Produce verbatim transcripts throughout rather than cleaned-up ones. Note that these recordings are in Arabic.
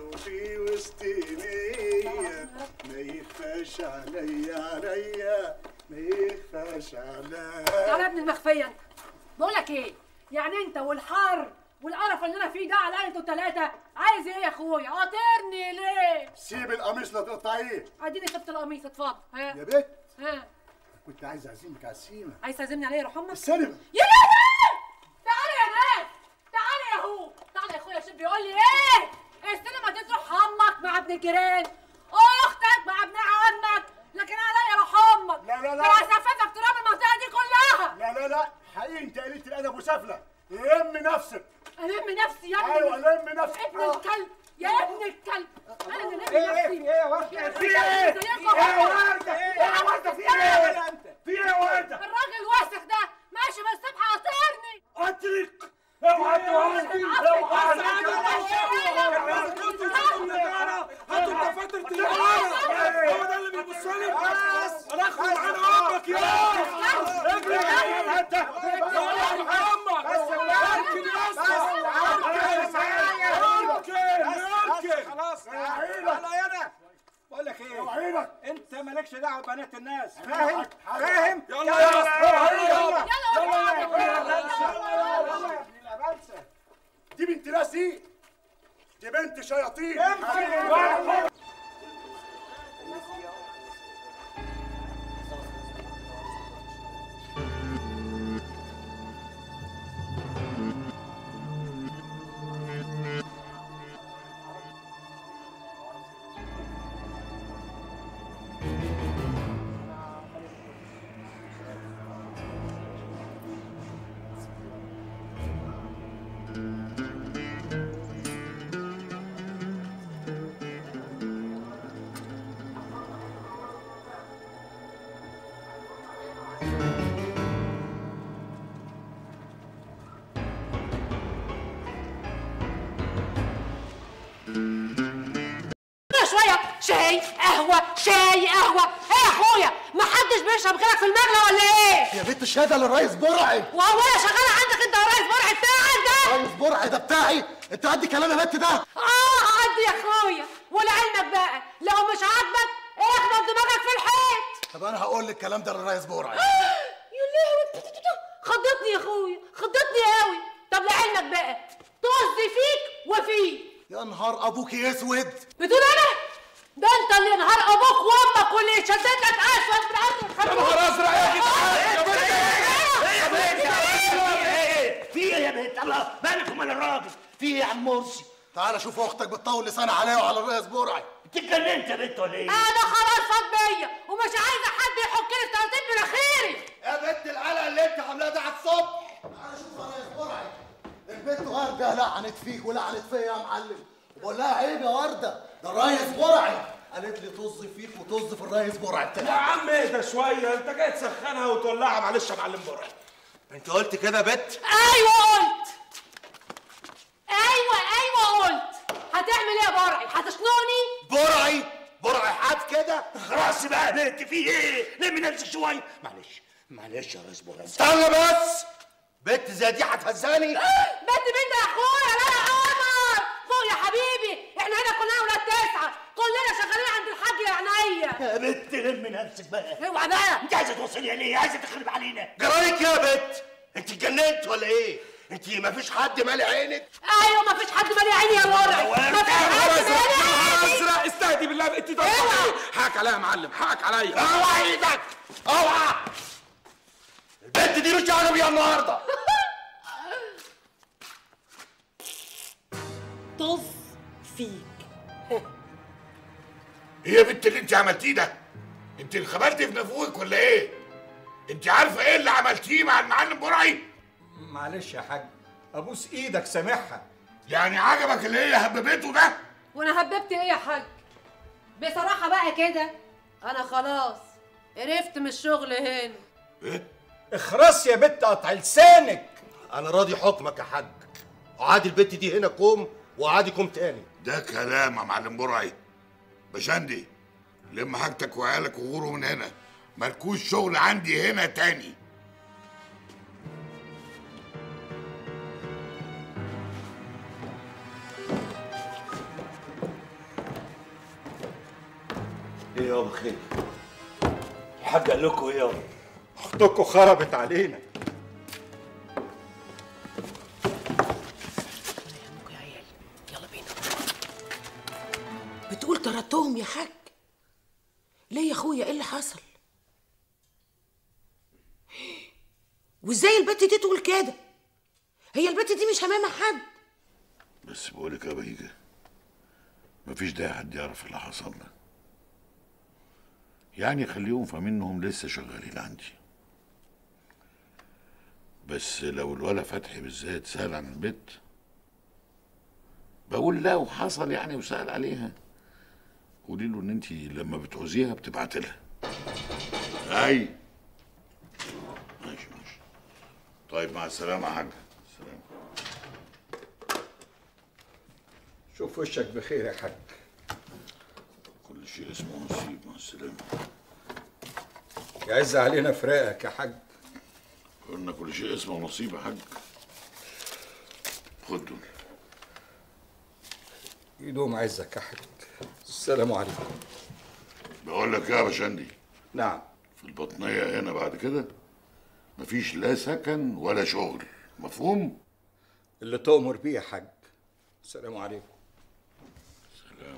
وفي وسطينية ما يخفاش عليا عليا ما يخفاش عليا. تعالى يا ابن المخفية انت. بقولك ايه؟ يعني انت والحر والقرف اللي انا فيه ده عليا انتوا التلاتة عايز ايه يا اخويا؟ قاطرني ليه؟ سيب القميص لا تقطعيه. اديني سبت القميص اتفضل. ها يا بت ها كنت عايز اعزمك على السينما. عايز تعزمني على ايه يا روح امك؟ السينما. يا لهوي! تعالى يا ناس، تعالى يا هو، تعالى يا اخويا. شوف بيقول لي ايه؟ السينما دي تروح امك مع ابن الجيران، اختك مع ابن عمك، لكن عليا روح امك. لا لا لا ده هسففك تراب المنطقه دي كلها. لا لا لا حقيقي انت قليلة الادب وسافله. لم نفسك. الم نفسي يا ابني. ايوه لم نفسك. ابن الكلب يا ابن الكلب. انا اللي لم نفسي. ايه ايه يا ورده؟ في ايه؟ في ايه يا ورده؟ ايه يا ورده؟ في ايه؟ في ايه يا ورده؟ الراجل الوسخ ده ماشي من الصبح قاطرني. اترك. اوعى تورطني. اوعى هاتوا الدفاتر تجاره. هو ده اللي بيبص لي. انا اخد معانا امك يا اجري يا انت. امك بس يمكن يمكن خلاص. انا انا بقول لك ايه؟ اوعينك. انت مالكش دعوه ببنات الناس، فاهم؟ فاهم؟ يلا يلا يلا يلا. دي بنت ناس دي. دي بنت شياطين. شاي قهوة شاي قهوة. ايه يا اخويا؟ ما حدش بيشرب غيرك في المغنى ولا ايه؟ يا بنت الشهاده للريس برعي. وهو انا شغالة عندك انت يا ريس برعي بتاعك ده؟ ريس برعي ده بتاعي. انت قد كلام يا بنت ده؟ اه قد يا اخويا. ولعلمك بقى لو مش عاجبك اخبط دماغك في الحيط. طب انا هقول لك الكلام ده للريس برعي. يا لهوي خضتني يا اخويا، خضتني قوي. طب لعلمك بقى طز فيك وفيه. يا نهار ابوكي اسود. بتقول انا؟ ده انت اللي نهار ابوك وامك واللي شدت لك اسود من عند يا نهار ازرق يا جدعان. يا بنت ايه يا بنت؟ ايه في ايه يا بنت؟ الله مالكم من الراجل؟ في ايه يا عم مرسي؟ تعالى شوف اختك بتطول لسانها عليا وعلى الريس برعي. انت اتجننت يا بنت ولا ايه؟ انا خلاص فاض بيا ومش عايزه حد يحك لي في ترتيب مناخيري. يا بنت القلق اللي انت عاملاه ده على الصبح. تعالى شوف يا ريس برعي. البنت ورده لعنت فيك ولعنت فيا يا معلم. بقول لها عيب يا ورده، ده الريس برعي. قالت لي طز فيك وطز في الريس برعي بتاعك. يا عم اهدى شويه، انت جاي تسخنها وتولعها. معلش يا معلم برعي. انت قلت كده يا بت؟ ايوه قلت. ايوه ايوه قلت. هتعمل ايه يا برعي؟ هتشنقني؟ برعي برعي حد كده؟ خلاص بقى يا بنت في ايه؟ لمي نفسك شويه. معلش معلش يا ريس برعي. استنى بس. بنت زي دي هتهزاني؟ بنت مين ده يا اخويا؟ لا يا قمر فوق يا حبيبي. احنا هنا كلنا ولاد تسعه، كلنا شغالين عند الحاج يا عينيا. يا بنت لمي نفسك بقى. اوعى بقى. انت عايزه توصلي ليه؟ عايزه تخرب علينا؟ جرايك يا بت؟ انت اتجننت ولا ايه؟ انت مفيش حد مالي عينك؟ ايوه مفيش حد مالي عيني يا برعي. مفيش حد مالي عيني. ازرق استهدي بالله. انت ده حقك عليا يا معلم، حقك عليا. اوعى ايدك اوعى. البنت دي مش انا بيها النهارده. طز فيك. ايه يا بنت اللي انت عملتيه ده؟ انت انخبلتي في نافوخك ولا ايه؟ انت عارفه ايه اللي عملتيه مع المعلم برعي؟ معلش يا حاج، ابوس ايدك سامحها. يعني عجبك اللي هي هببته ده؟ وانا هببت ايه يا حاج؟ بصراحه بقى كده انا خلاص قرفت من الشغل هنا. ايه؟ اخرس يا بت قطع لسانك. انا راضي حكمك يا حاج. وعادي البت دي هنا كوم وعادي كوم تاني. ده كلام يا معلم برعي. بشندي لم حاجتك وعيالك وغوروا من هنا، مالكوش شغل عندي هنا تاني. ايه يابا خير؟ الحاج قال لكم ايه يابا؟ اختكم خربت علينا. يا عيال يلا بينا. بتقول طردتهم يا حاج؟ ليه يا اخويا ايه اللي حصل؟ وازاي البت دي تقول كده؟ هي البت دي مش همامة حد. بس بقولك يا بهيجة مفيش داعي حد يعرف اللي حصل لنا، يعني خليهم فاهمين انهم لسه شغالين عندي. بس لو الولا فتحي بالذات سأل عن البت بقول لا، وحصل يعني وسأل عليها، قولي له ان انت لما بتعوزيها بتبعتي لها. اي ماشي ماشي. طيب مع السلامة يا حاج. السلام. شوف وشك بخير يا حاج. كل شيء اسمه نصيب. مع السلامة. يعز علينا فراقك يا حاج. قلنا كل شيء اسمه نصيب يا حاج. خد دول. يدوم عزك يا حاج. السلام عليكم. بقول لك يا باشندي. نعم. في البطنية هنا بعد كده مفيش لا سكن ولا شغل، مفهوم؟ اللي تؤمر بيه يا حاج. السلام عليكم. سلام.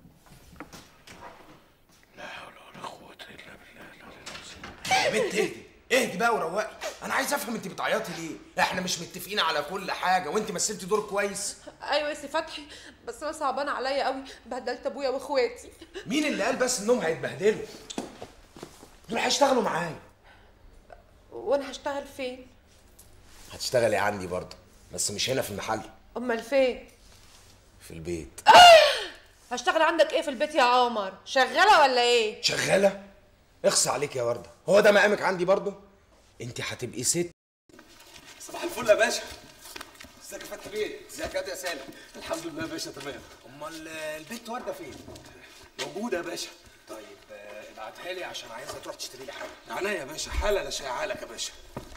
لا حول ولا قوة إلا بالله العلي العظيم. يا بنت اهدي اهدي بقى وروقي. انا عايز افهم انت بتعيطي ليه؟ احنا مش متفقين على كل حاجه وانت مثلتي دور كويس. ايوه يا سي فتحي، بس انا صعبان عليا قوي، بهدلت ابويا واخواتي. مين اللي قال بس انهم هيتبهدلوا؟ دول هيشتغلوا معايا. وانا هشتغل فين؟ هتشتغلي عندي برضه، بس مش هنا في المحل. امال فين؟ في البيت. هشتغل عندك ايه في البيت يا عمر؟ شغاله ولا ايه؟ شغاله؟ اخصى عليك يا ورده، هو ده مقامك عندي برضه؟ انت هتبقي ست. صباح الفل يا باشا. ازيك يا فتحي بيه؟ ازيك يا سالم؟ الحمد لله يا باشا تمام. امال البنت ورده فين؟ موجوده يا باشا. طيب ابعتها لي عشان عايزها تروح تشتري لي حاجه. عينيا يا باشا، حالا انا شايعها لك يا باشا.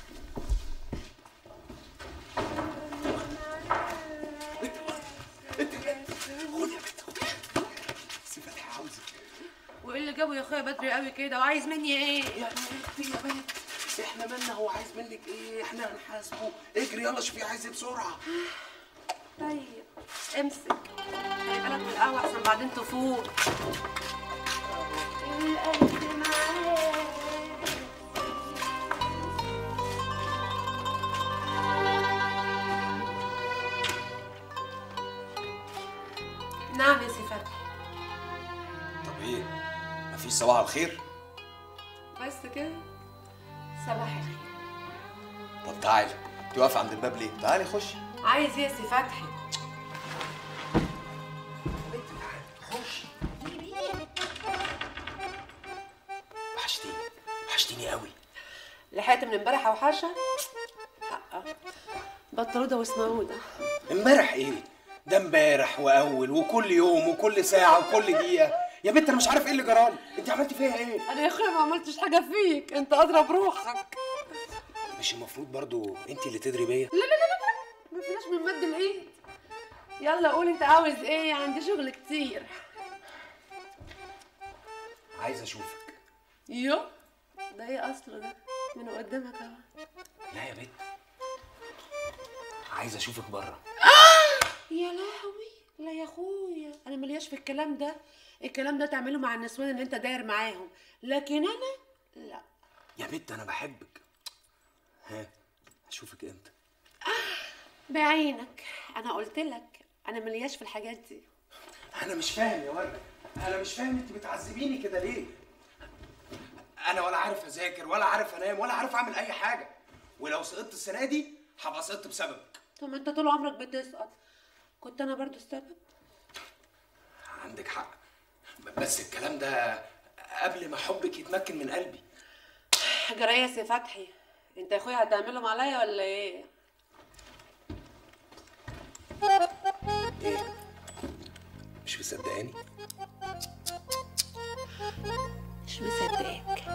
انت انت خد يا بنت. سي فتحي عاوزك. وايه اللي جابه يا اخويا بدري قوي كده؟ وعايز مني ايه؟ يعني ايه يا بنت؟ احنا مالنا، هو عايز منك ايه؟ احنا هنحاسبه. اجري يلا شوفي عايز ايه بسرعه. طيب امسك، خلي بالك من القهوه عشان بعدين تفوق. القلب معاك. نعم يا سي فتحي. طب ايه؟ مفيش صباح الخير؟ بس كده؟ صباح الخير. طب تعالي، انت واقفه عند الباب ليه؟ تعالي خشي. عايز ايه يا سي فتحي؟ بنت تعالي خشي. وحشتيني وحشتيني قوي. لحقت من امبارح اوحشه؟ لا بطلوده واسمعوده. امبارح ايه؟ ده امبارح واول وكل يوم وكل ساعه وكل دقيقه. يا بنت انا مش عارف ايه اللي جرالي، انت عملتي فيها ايه؟ انا يا اخويا ما عملتش حاجه فيك، انت اضرب روحك. مش المفروض برضو انت اللي تدري بيا؟ لا لا لا لا ما فيناش من مد الايد. يلا قول انت عاوز ايه، عندي شغل كتير. عايز اشوفك. يو ده ايه اصله ده؟ من قدامك اهو. لا يا بنت عايز اشوفك بره. يا لهوي لا يا اخويا، انا ملياش في الكلام ده. الكلام ده تعمله مع النسوان اللي انت داير معاهم، لكن انا لا. يا بنت انا بحبك. ها اشوفك امتى؟ بعينك، انا قلت لك انا ملياش في الحاجات دي. انا مش فاهم يا ورده، انا مش فاهم انت بتعذبيني كده ليه؟ انا ولا عارف اذاكر ولا عارف انام ولا عارف اعمل اي حاجه، ولو سقطت السنه دي هبقى سقطت بسببك. طب ما انت طول عمرك بتسقط، كنت انا برضو السبب. عندك حق، بس الكلام ده قبل ما حبك يتمكن من قلبي. جرى ايه يا سي فتحي؟ انت يا اخويا هتعملهم عليا ولا ايه؟ ايه؟ مش مصدقاني؟ مش مصدقاك.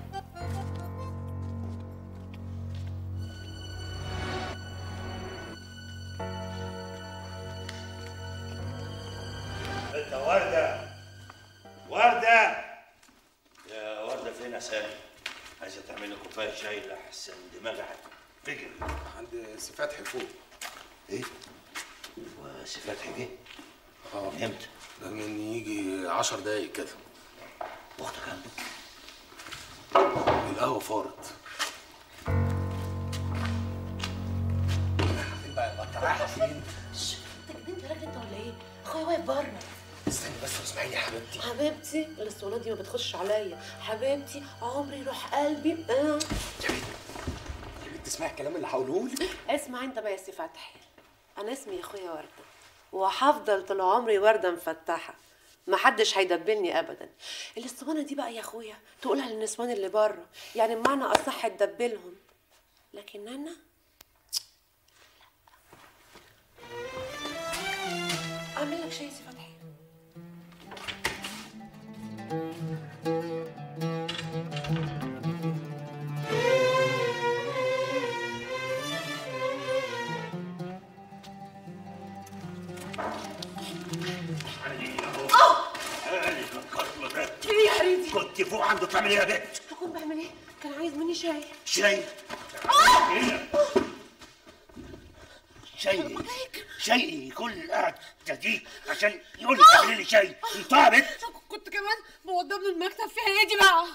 انت وردة وردة سالم، عايزه تعملي كوبايه شاي لحسن دماغي هتنفجر. عند سي فتحي فوق. ايه؟ وسي فتحي جه؟ اه. امتى؟ ده من يجي عشر دقايق كده. واختك عنده؟ القهوه فارت. فين بقى انت رايحه فين؟ انت انت راجل انت ولا ايه؟ اخويا واقف بره. استني بس واسمعيني يا حبيبتي. حبيبتي الاسطوانه دي ما بتخش عليا. حبيبتي عمري روح قلبي. اه يا بنت يا بنت اسمعي الكلام اللي هقوله لك. اسمع انت بقى يا سي فتحي، انا اسمي يا اخويا ورده وهفضل طول عمري ورده مفتحه، محدش هيدبلني ابدا. الاسطوانه دي بقى يا اخويا تقولها للنسوان اللي بره، يعني بمعنى اصح تدبلهم، لكن انا اعمل لك شاي يا سي فتحي. ايه يا حبيبي؟ كنت فوق عنده بتعمل ايه يا بنت؟ هكون بعمل ايه؟ كان عايز مني شاي. شاي؟ ايه؟ شاي شاي كل قعدة دي عشان يقول لي تعملي لي شاي. انت يا بنت كنت كمان بوضب له المكتب فيها ايه دي بقى؟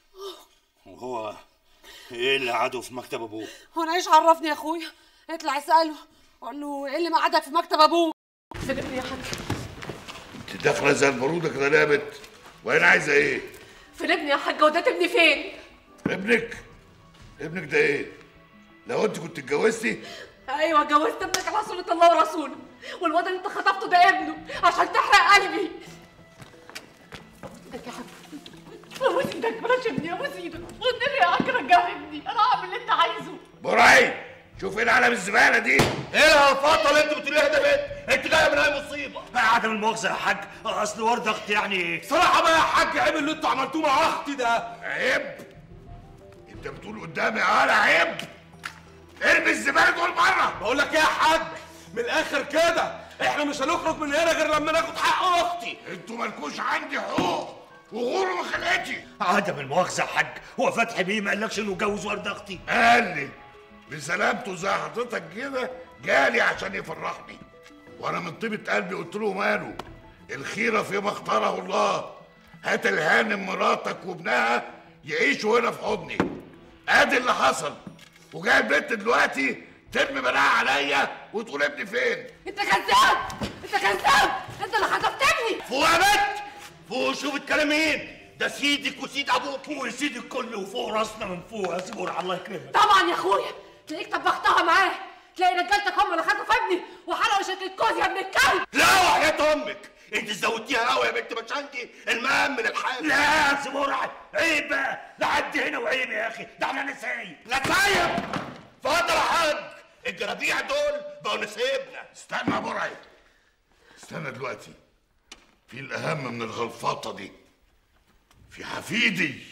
وهو ايه اللي قعده في مكتب ابوه؟ هو انا ايش عرفني يا اخويا؟ اطلع اساله قول له ايه اللي مقعدك في مكتب ابوه؟ سيبني يا حاج. انت داخله زي البروده كده ليه يا بنت؟ وهنا عايزه ايه؟ فين ابني يا حاجه؟ وده ابني فين؟ ابنك؟ ابنك ده ايه؟ لو انت كنت اتجوزتي؟ ايوه اتجوزت ابنك على سنة الله ورسوله، والواد اللي انت خطفته ده ابنه عشان تحرق قلبي. ايدك يا حاج، ابوس ايدك بلاش ابني، ابوس ايدك والنبي يا حاج رجع ابني، انا هعمل اللي انت عايزه. براي شوف ايه العالم الزباله دي؟ ايه الهلفطه اللي انت بتقوليها ده بنت؟ انت جايه من اي مصيبه؟ بقى عدم المؤاخذه يا حاج، اصل ورده اختي يعني. صراحه بقى يا حاج عيب اللي انتوا عملتوه مع اختي ده. عيب؟ انت بتقول قدامي اه عيب؟ ارمي الزباله دول بره. بقول لك ايه يا حاج، من الاخر كده احنا مش هنخرج من هنا غير لما ناخد حق اختي. انتوا مالكوش عندي حقوق وغوروا من خلقتي. عدم المؤاخذه يا حاج، هو فتحي بيه ما قالكش انه اتجوز ورده اختي؟ قال لي بسلامته زي حضرتك كده، جالي عشان يفرحني، وانا من طيبه قلبي قلت له ماله، الخيره فيما اختاره الله، هات الهانم مراتك وابنها يعيشوا هنا في حضني. ادي اللي حصل، وجاي البنت دلوقتي ترمي بلاها عليا وتقول ابني فين؟ انت كذاب، انت كذاب، انت اللي خطفت ابني. فوق يا بنت، فوق. شوف الكلام مين؟ ده سيدك وسيد ابوك وسيد الكل وفوق راسنا من فوق. يا سيبور الله يكرمك. طبعا يا اخويا، تلاقيك طبختها معاه، تلاقي رجالتك هم اللي خطفوا ابني وحرقوا شكل الكوز يا ابن الكلب. لا وحياة امك، انت زودتيها قوي يا بنت، مش عندي المقام من الحال. لا يا سيبور عيب بقى، لحد هنا وعيب يا اخي، ده احنا نسايب. نسايب؟ اتفضل يا حاج، الجرابيع دول بقوا نسيبنا. استنى يا برعي، استنى دلوقتي، في الاهم من الغلفطه دي، في حفيدي،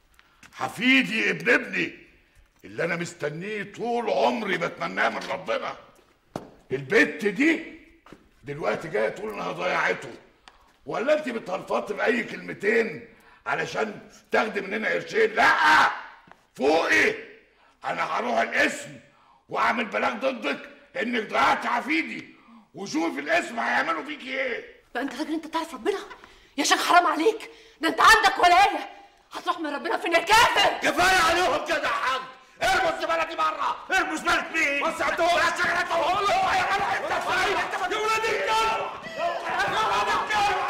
حفيدي ابن ابني اللي انا مستنيه طول عمري بتمناه من ربنا. البت دي دلوقتي جايه تقول انها ضيعته، ولا انت بتهلفطي باي كلمتين علشان تاخدي مننا قرشين؟ لا فوقي، انا هروح القسم واعمل بلاغ ضدك انك ضيعت حفيدي، وشوف القسم هيعملوا فيكي ايه. بقى انت راجل، انت تعرف ربنا يا شيخ؟ حرام عليك، ده انت عندك ولايه، هتروح من ربنا فين يا كافر؟ كفايه عليهم كده يا حاج، ارموا الزباله دي بره. ارموا زباله مين؟ بس انتوا بس انتوا هقول لك يا انت فاهم يا ولاد الكلب، يا ولاد الكلب،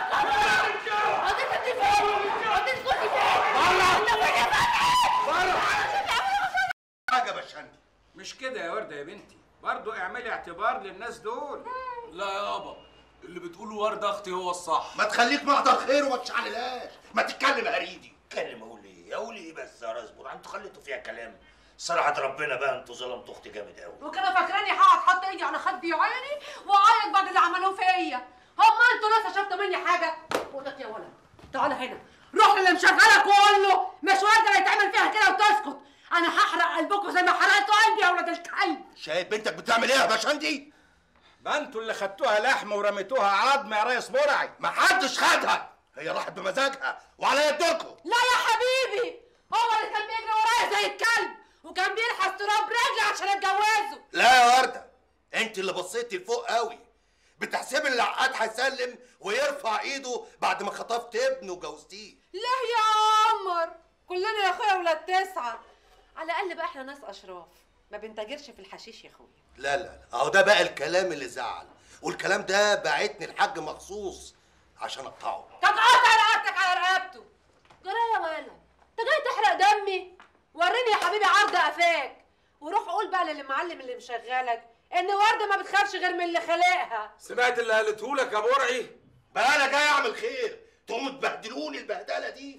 قضيت انت فين؟ قضيت كنت فين؟ بره انت فين يا فتحي؟ بره حاجه بشندي. مش كده يا ورده يا بنتي، برضه اعملي اعتبار للناس دول. لا يابا، اللي بتقوله ورده اختي هو الصح. ما تخليك محضر خير وما تشعللاش، ما تتكلم يا هريدي. اتكلم اقول ايه؟ اقول ايه بس يا رزبور؟ انتوا خليتوا فيها كلام. صراحة ربنا بقى انتوا ظلمتوا اختي جامد قوي. وكانوا فاكراني هقعد احط ايدي على خدي وعيني واعيط بعد اللي عملوه فيا. هم انتوا لسه شفتوا مني حاجه؟ بقول لك يا ولد تعالى هنا، روح للي مشغلك وقول له مش ورده يتعمل فيها كده وتسكت. انا هحرق قلبكم زي ما حرقتوا قلبي يا ولاد الكلب. شايف بنتك بتعمل ايه يا باشندي؟ ما انتوا اللي خدتوها لحم ورميتوها عظم يا ريس برعي. ما حدش خدها، هي راحت بمزاجها وعلى يدكم. لا يا حبيبي، هو اللي كان بيجري ورايا زي الكلب وكان بيلحس تراب رجلي عشان اتجوزه. لا يا ورده، انت اللي بصيتي لفوق قوي، بتحسبي ان العقاد هيسلم ويرفع ايده بعد ما خطفت ابنه وجوزتيه. ليه يا عمر؟ كلنا يا اخويا ولاد تسعه، على الاقل بقى احنا ناس اشراف ما بنتاجرش في الحشيش يا اخويا. لا لا لا، اهو ده بقى الكلام اللي زعل، والكلام ده باعتني الحاج مخصوص عشان اقطعه. تقطع رقبتك على رقبته. جرى يا ولا انت جاي تحرق دمي؟ وريني يا حبيبي عرض قفاك وروح قول بقى للمعلم اللي مشغلك ان ورده ما بتخافش غير من اللي خلقها. سمعت اللي قالته لك يا برعي؟ بقى انا جاي اعمل خير تقوموا تبهدلوني البهدله دي.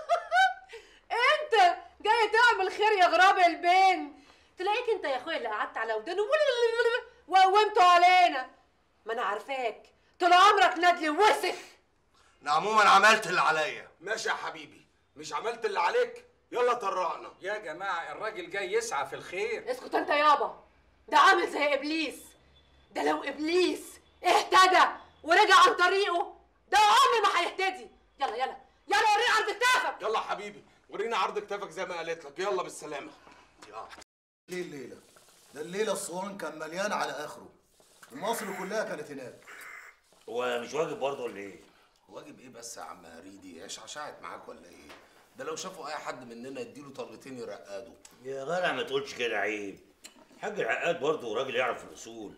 انت جاي تعمل خير يا غراب البين، تلاقيك انت يا اخويا اللي قعدت على ودانه وقومتوا علينا. ما انا عارفاك طول عمرك ندلي وسخ. انا عموما عملت اللي عليا. ماشي يا حبيبي، مش عملت اللي عليك؟ يلا طرقنا. يا جماعه الراجل جاي يسعى في الخير. اسكت انت يابا، ده عامل زي ابليس. ده لو ابليس اهتدى ورجع عن طريقه ده عمري ما هيهتدي. يلا يلا يلا وريني عرض كتافك. يلا حبيبي ورينا عرض كتافك زي ما قالت لك. يلا بالسلامه. ليه الليله؟ ده الليله الصوان كان مليان على اخره، ومصر كلها كانت هناك. هو مش واجب برضه ولا ايه؟ واجب ايه بس يا عم هريدي؟ ايش عشعت معاك ولا ايه؟ ده لو شافوا اي حد مننا يديله طلقتين يرقدوا. يا جدع ما تقولش كده، عيب. حاج العقاد برضه راجل يعرف في الاصول.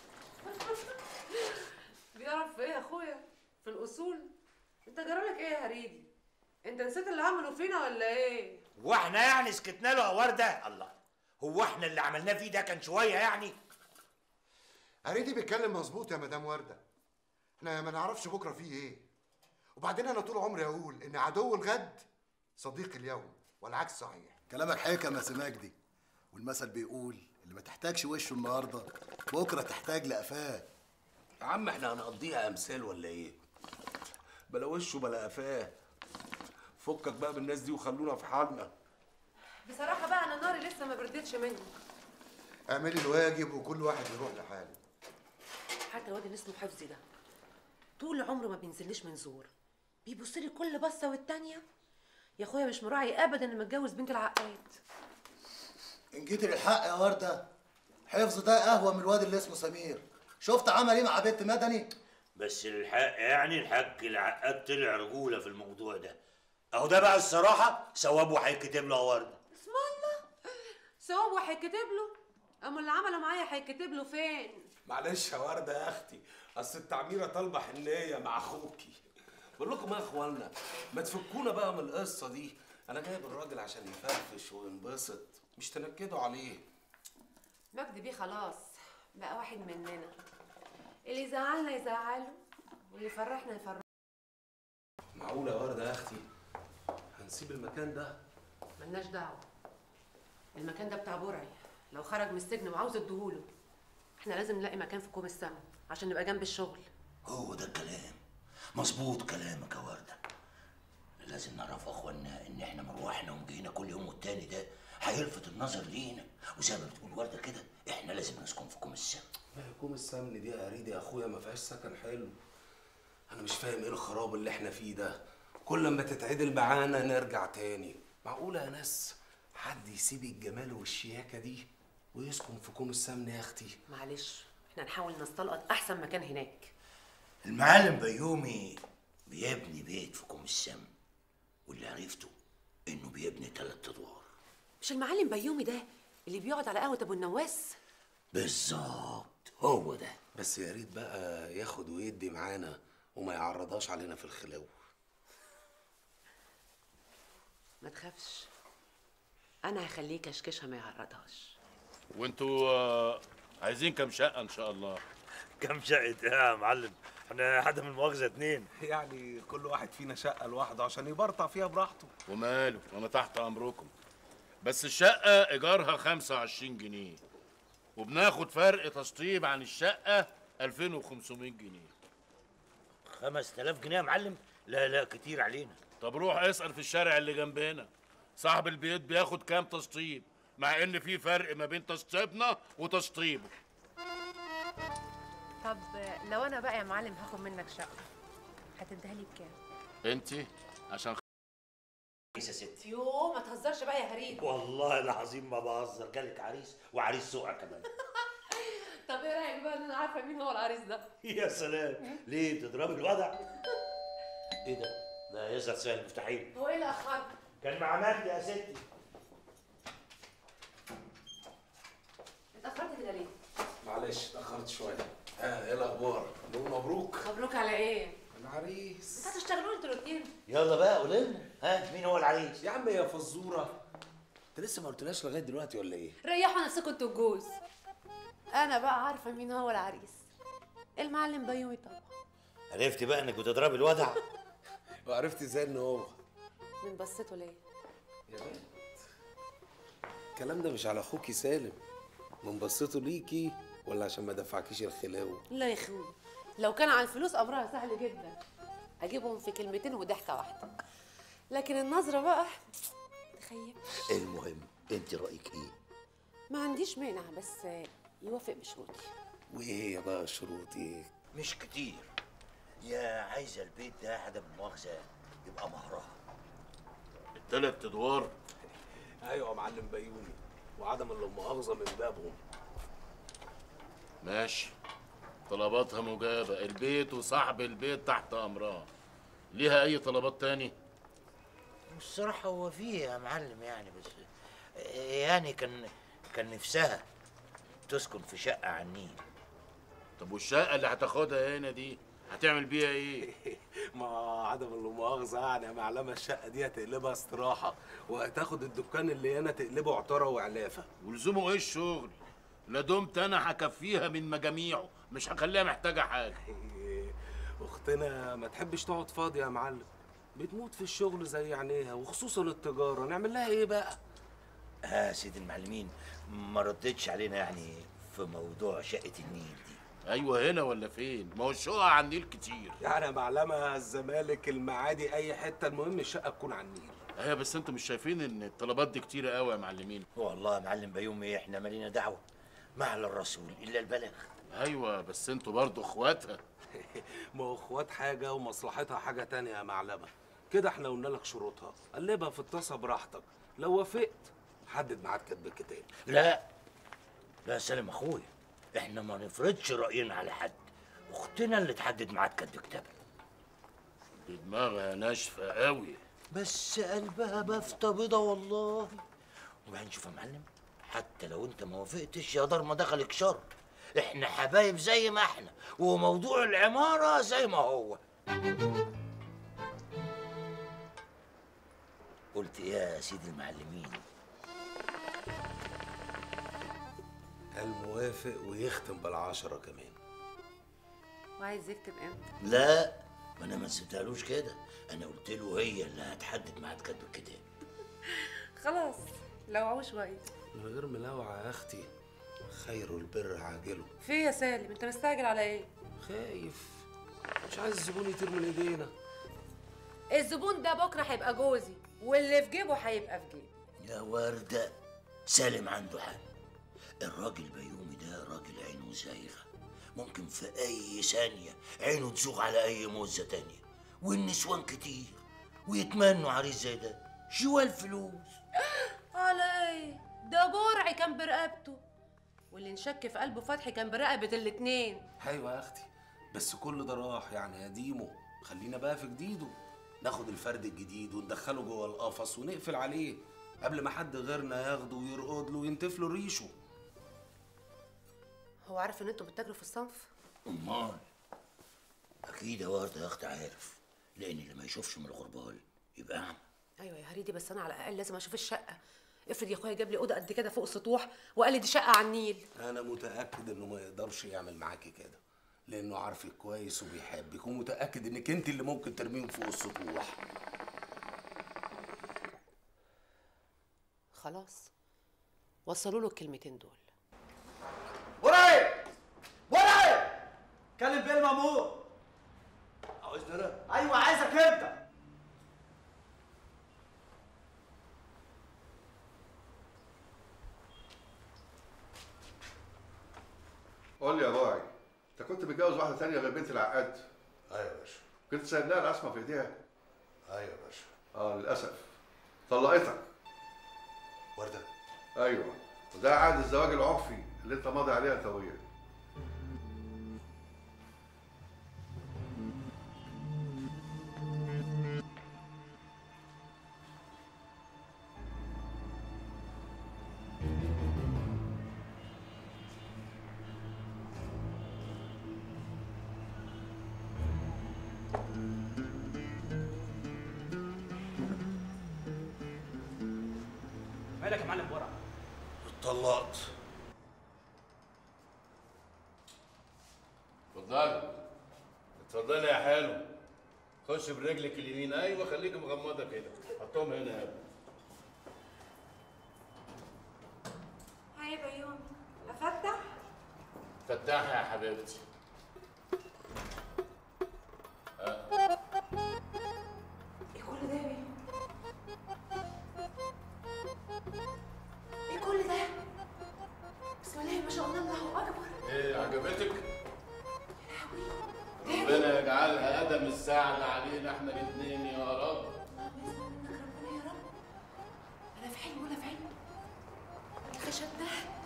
بيعرف في ايه يا اخويا؟ في الاصول؟ انت جرالك ايه يا هريدي؟ انت نسيت اللي عملوا فينا ولا ايه؟ هو احنا يعني سكتنا له يا ورده؟ الله، هو احنا اللي عملناه فيه ده كان شويه يعني؟ هريدي بيتكلم مظبوط يا مدام ورده. احنا ما نعرفش بكره فيه ايه. وبعدين انا طول عمري اقول ان عدو الغد صديق اليوم، والعكس صحيح. كلامك حكم يا سماجدي، والمثل بيقول اللي ما تحتاجش وشه النهارده بكره تحتاج لقفاه. يا عم احنا هنقضيها امثال ولا ايه؟ بلا وشه بلا قفاه. فكك بقى بالناس دي وخلونا في حالنا. بصراحه بقى انا ناري لسه ما بردتش مني. اعملي الواجب وكل واحد يروح لحاله. حتى الواد اللي اسمه حفظي ده طول عمره ما بينزلش من زور، بيبص لي كل بصه والتانيه. يا اخويا مش مراعي ابدا ان متجوز بنت العقاد. ان جيت للحق يا ورده، حفظ ده اهوى من الواد اللي اسمه سمير. شفت عمل ايه مع بنت مدني؟ بس للحق يعني الحاج العقاد طلع رجوله في الموضوع ده. اهو ده بقى الصراحه ثوابه هيتكتب له يا ورده. اسم الله، ثوابه هيتكتب له؟ اما اللي عمله معايا هيتكتب له فين؟ معلش يا ورده يا اختي، اصل التعميره طالبه حنيه مع اخوكي. بقول لكم يا اخوانا ما تفكونا بقى من القصه دي. انا جايب الراجل عشان يفرفش وينبسط، مش تنكدوا عليه. مجدي بيه خلاص بقى واحد مننا، اللي يزعلنا يزعله واللي يفرحنا يفرحنا. معقوله يا ورده يا اختي هنسيب المكان ده؟ ملناش دعوه، المكان ده بتاع برعي، لو خرج من السجن وعاوز اديهوله. احنا لازم نلاقي مكان في كوم السما عشان نبقى جنب الشغل. هو ده الكلام، مظبوط كلامك يا ورده. لازم نعرف يا اخوانا ان احنا مروحنا ومجينا كل يوم والتاني ده هيلفت النظر لينا، وزي ما بتقول ورده كده احنا لازم نسكن في كوم السما. ما هي كوم السمن دي يا هريدي يا اخويا ما فيهاش سكن حلو. انا مش فاهم ايه الخراب اللي احنا فيه ده، كل ما تتعدل معانا نرجع تاني. معقوله يا ناس حد يسيب الجمال والشياكه دي ويسكن في كوم السمن يا اختي؟ معلش احنا نحاول نستلقط احسن مكان هناك. المعلم بيومي بيبني بيت في كوم السما، واللي عرفته انه بيبني تلات ادوار. مش المعلم بيومي ده اللي بيقعد على قهوه ابو النواس؟ بالظبط هو ده. بس يا ريت بقى ياخد ويدي معانا وما يعرضهاش علينا في الخلاوه. ما تخافش، انا هخليه كشكشها ما يعرضهاش. وانتوا آه، عايزين كام شقه ان شاء الله؟ كام شقه ايه يا معلم؟ احنا عدم المؤاخذه اتنين. يعني كل واحد فينا شقه لوحده عشان يبرطع فيها براحته. وماله، انا تحت امركم. بس الشقه ايجارها خمسة وعشرين جنيه، وبناخد فرق تشطيب عن الشقه ألفين وخمسمية جنيه. خمسة آلاف جنيه يا معلم؟ لا لا كتير علينا. طب روح اسال في الشارع اللي جنبنا صاحب البيت بياخد كام تشطيب، مع ان في فرق ما بين تشطيبنا وتشطيبه. طب لو انا بقى يا معلم هاخد منك شقه هتديها لي بكام؟ انت عشان يا ستي. يوه ما تهزرش بقى يا هريد. والله العظيم ما بهزر، جالك عريس وعريس سوقه كمان. طب ايه رايك بقى ان انا عارفه مين هو العريس ده؟ يا سلام، ليه بتضربي الوضع؟ ايه ده؟ ده يظهر سهل مفتاحين. هو ايه اللي اخرك؟ كان مع مجدي يا ستي. اتاخرت كده ليه؟ معلش اتاخرت شويه. ها ايه الاخبار؟ نقول مبروك. مبروك على ايه؟ العريس. انتوا هتشتغلوا انتوا الاثنين؟ يلا بقى قولي لنا، ها مين هو العريس؟ يا عم يا فزوره، انت لسه ما قلتلناش لغايه دلوقتي ولا ايه؟ ريحوا نفسكم انتوا الجوز. انا بقى عارفه مين هو العريس. المعلم بيومي طبعا. عرفتي بقى انك بتضربي الوضع؟ وعرفتي ازاي ان هو؟ من بصيته ليه؟ يا بنت الكلام ده مش على اخوكي سالم. من بصيته ليكي ولا عشان ما دفعكيش الخلاوه؟ لا يا اخوي، لو كان على الفلوس امرها سهل جدا، اجيبهم في كلمتين وضحكه واحده. لكن النظره بقى تخيب. المهم انت رايك ايه؟ ما عنديش مانع بس يوافق بشروطي. وايه هي بقى شروطي؟ مش كتير. يا عايزه البيت ده عدم المؤاخذه يبقى مهرها التلات ادوار. ايوه يا معلم بيومي، وعدم المؤاخذه من بابهم. ماشي، طلباتها مجابة، البيت وصاحب البيت تحت أمرها. ليها أي طلبات تاني؟ الصراحة هو فيه يا معلم يعني، بس يعني كان كان نفسها تسكن في شقة على النيل. طب والشقة اللي هتاخدها هنا دي هتعمل بيها إيه؟ ما عدم المؤاخذه يعني يا معلمه الشقة دي هتقلبها استراحة، وهتاخد الدكان اللي هنا تقلبه عطارة وعلافة. ولزومه إيه الشغل؟ لا دمت أنا هكفيها من مجاميعه، مش هخليها محتاجة حاجة. أختنا ما تحبش تقعد فاضية يا معلم، بتموت في الشغل زي عينيها، وخصوصا التجارة. نعمل لها إيه بقى؟ ها سيدي المعلمين، ما ردتش علينا يعني في موضوع شقة النيل دي. أيوة هنا ولا فين؟ ما هو الشقق على النيل كتير. يعني يا معلمة الزمالك المعادي أي حتة، المهم الشقة تكون على النيل. أيوة بس أنتوا مش شايفين إن الطلبات دي كتيرة قوي يا معلمين؟ والله يا معلم بيومي إحنا مالينا دعوة، ما على الرسول إلا البلاغ. أيوة بس أنتوا برضه إخواتها. ما هو إخوات حاجة ومصلحتها حاجة تانية يا معلمة. كده إحنا قلنا لك شروطها، قلبها في الطاسة براحتك، لو وافقت حدد ميعاد كتب الكتاب. لا لا سالم أخويا، إحنا ما نفرضش رأينا على حد، أختنا اللي تحدد ميعاد كتب كتابها. دي دماغها ناشفة قوي، بس قلبها بافتة بيضة والله. وبعدين شوف يا معلم، حتى لو انت ما وافقتش يا دار ما دخلك شر، احنا حبايب زي ما احنا، وموضوع العمارة زي ما هو. قلت ايه يا سيدي المعلمين؟ الموافق ويختم بالعشرة كمان. وعايز يكتب امتى؟ لا ما انا ما سبتهالوش كده، انا قلت له هي اللي هتحدد ميعاد كتب الكتاب. خلاص لوعوه شويه. من غير ملاوعة يا اختي، خير البر عاجله. في يا سالم انت مستعجل على ايه؟ خايف، مش عايز الزبون يطير من ايدينا. الزبون ده بكره هيبقى جوزي، واللي في جيبه هيبقى في جيبي. يا وردة سالم عنده حق، الراجل بيومي ده راجل عينه زايغة، ممكن في أي ثانية عينه تزوغ على أي موزة تانية، والنسوان كتير ويتمنوا عريس زي ده، شو الفلوس؟ على ايه؟ ده برعي كان برقبته، واللي نشك في قلبه فتحي كان برقبة الاتنين. ايوه يا اختي، بس كل ده راح يعني قديمه، خلينا بقى في جديده، ناخد الفرد الجديد وندخله جوه القفص ونقفل عليه قبل ما حد غيرنا ياخده ويرقد له وينتف له ريشه. هو عارف ان انتوا بتتاجروا في الصنف؟ امال اكيد يا ورده يا اختي عارف، لان اللي ما يشوفش من الغربال يبقى اعمى. ايوه يا هريدي، بس انا على الاقل لازم اشوف الشقه. افرض يا اخويا جاب لي اوضه قد كده فوق السطوح وقال لي دي شقه على النيل. انا متاكد انه ما يقدرش يعمل معاكي كده، لانه عارفك كويس وبيحبك، ومتاكد انك انت اللي ممكن ترميهم فوق السطوح. خلاص وصلوا له الكلمتين دول. ورقي ورقي كلم بيه المامور. عاوزني انا؟ ايوه عايزك انت. قول لي يا باعي، انت كنت متجوز واحده ثانيه غير بنت العقاد؟ ايوه يا باشا. كنت سايب لها العصمه في ايديها؟ ايوه يا باشا. اه للاسف. طلقتك. ورده؟ ايوه، وده عقد الزواج العرفي اللي انت ماضي عليه يا تويه. مالك يا معلم ورع؟ اتطلقت. اتفضلي اتفضلي يا حلو. خش برجلك اليمين. ايوه خليك مغمضه كده. حطهم هنا يا ابني. هاي بيومي افتح؟ فتحي يا حبيبتي. ايه كل ده يا بيومي؟ ايه كل ده؟ بسم الله ما شاء الله، الله اكبر. ايه عجبتك؟ ربنا يجعلها قدم الساعة علينا احنا الاثنين يا رب. انا في حلم ولا في علم؟ الخشب ده